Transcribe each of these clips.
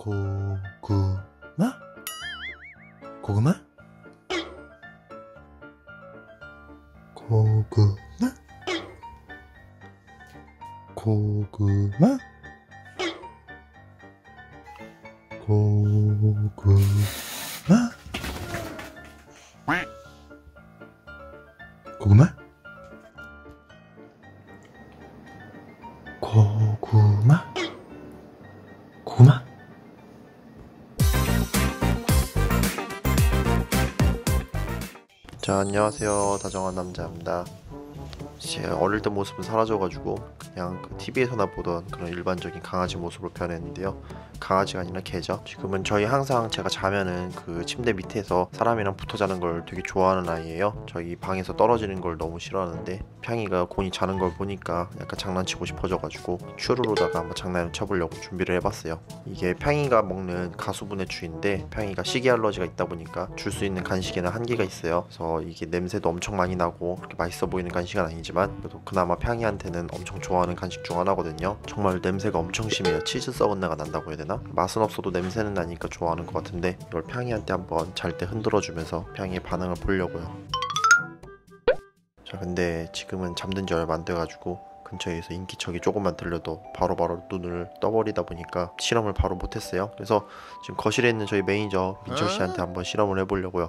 고구마? 고구마? 고구마? 고구마? 고구마? 고구마? 고구마? 고구마? 자, 안녕하세요. 다정한 남자입니다. 제 어릴 때 모습은 사라져가지고 그냥 TV에서나 보던 그런 일반적인 강아지 모습으로 변했는데요. 강아지가 아니라 개죠. 지금은 저희 항상 제가 자면은 그 침대 밑에서 사람이랑 붙어 자는 걸 되게 좋아하는 아이예요. 저희 방에서 떨어지는 걸 너무 싫어하는데 팡이가 곤히 자는 걸 보니까 약간 장난치고 싶어져가지고 추루로다가 한번 장난을 쳐보려고 준비를 해봤어요. 이게 팡이가 먹는 가수분해 추인데 팡이가 식이 알러지가 있다 보니까 줄 수 있는 간식에는 한계가 있어요. 그래서 이게 냄새도 엄청 많이 나고 그렇게 맛있어 보이는 간식은 아니지만 그래도 그나마 팡이한테는 엄청 좋아하는 간식 중 하나거든요. 정말 냄새가 엄청 심해요. 치즈 썩은 내가 난다고 해야 되나? 맛은 없어도 냄새는 나니까 좋아하는 것 같은데 이걸 팡이한테 한번 잘 때 흔들어주면서 팡이의 반응을 보려고요. 자, 근데 지금은 잠든 지 얼마 안 돼가지고 근처에서 인기척이 조금만 들려도 바로바로 눈을 떠버리다 보니까 실험을 바로 못했어요. 그래서 지금 거실에 있는 저희 매니저 민철씨한테 한번 실험을 해보려고요.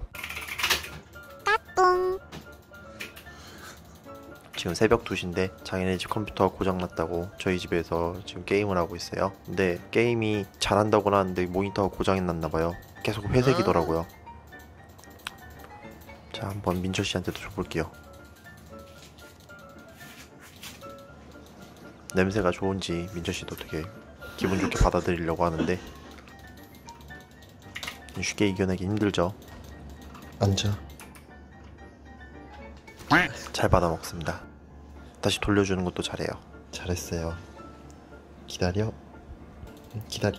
지금 새벽 2시인데 자기네 집 컴퓨터가 고장났다고 저희 집에서 지금 게임을 하고 있어요. 근데 게임이 잘한다고는 하는데 모니터가 고장이 났나봐요. 계속 회색이더라고요. 자, 한번 민철씨한테도 줘볼게요. 냄새가 좋은지 민철씨도 되게 기분 좋게 받아들이려고 하는데 쉽게 이겨내기 힘들죠. 앉아. 잘 받아먹습니다. 다시 돌려주는 것도 잘해요. 잘했어요. 기다려. 기다려.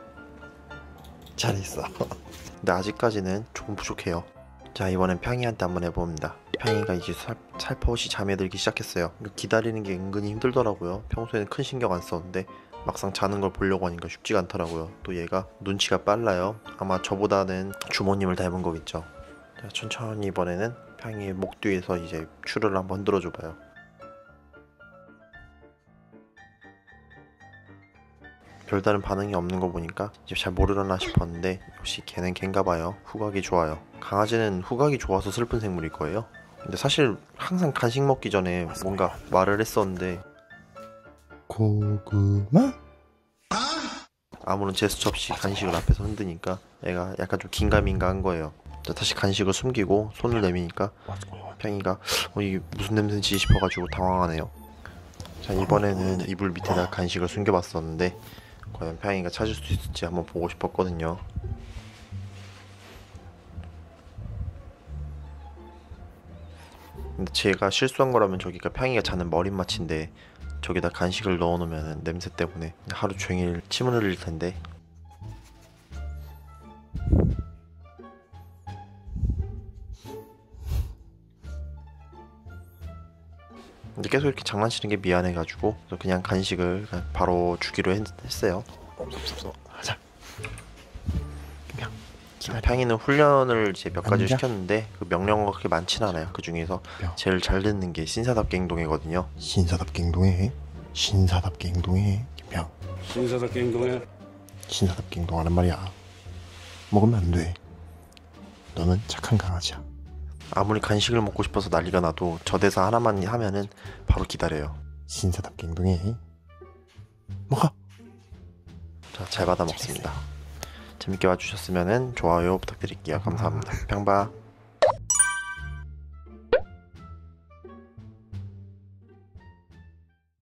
잘했어. 근데 아직까지는 조금 부족해요. 자, 이번엔 팡이한테 한번 해봅니다. 팡이가 이제 살포시 잠에 들기 시작했어요. 기다리는 게 은근히 힘들더라고요. 평소에는 큰 신경 안 썼는데 막상 자는 걸 보려고 하니까 쉽지가 않더라고요. 또 얘가 눈치가 빨라요. 아마 저보다는 주모님을 닮은 거겠죠. 자, 천천히 이번에는 팡이의 목 뒤에서 이제 추르를 한번 흔들어 줘봐요. 별다른 반응이 없는 거 보니까 이제 잘 모르려나 싶었는데 역시 걔는 걘가 봐요. 후각이 좋아요. 강아지는 후각이 좋아서 슬픈 생물일 거예요. 근데 사실 항상 간식 먹기 전에 뭔가 말을 했었는데 고구마? 아무런 제스처 없이 간식을 앞에서 흔드니까 애가 약간 좀 긴가민가 한 거예요. 다시 간식을 숨기고 손을 내미니까 팡이가 이게 무슨 냄새인지 싶어가지고 당황하네요. 자, 이번에는 이불 밑에다 간식을 숨겨봤었는데 과연 팡이가 찾을 수 있을지 한번 보고 싶었거든요. 근데 제가 실수한 거라면 저기가 팡이가 자는 머릿맡인데 저기다 간식을 넣어놓으면 냄새 때문에 하루 종일 침을 흘릴 텐데. 근데 계속 이렇게 장난치는 게 미안해가지고 그냥 간식을 그냥 바로 주기로 했어요. 하자. 팡이는 훈련을 이제 몇 가지 시켰는데 그 명령어가 그렇게 많진 않아요. 그 중에서 제일 잘 듣는 게 신사답게 행동이거든요. 신사답게 행동해. 신사답게 행동해. 김평. 신사답게 행동해. 신사답게 행동하는 말이야. 먹으면 안 돼. 너는 착한 강아지야. 아무리 간식을 먹고 싶어서 난리가 나도 저 대사 하나만 하면은 바로 기다려요. 신사답게 행동해. 먹어. 자, 잘 받아 먹습니다. 재밌게 봐주셨으면 좋아요 부탁드릴게요. 감사합니다. 평바.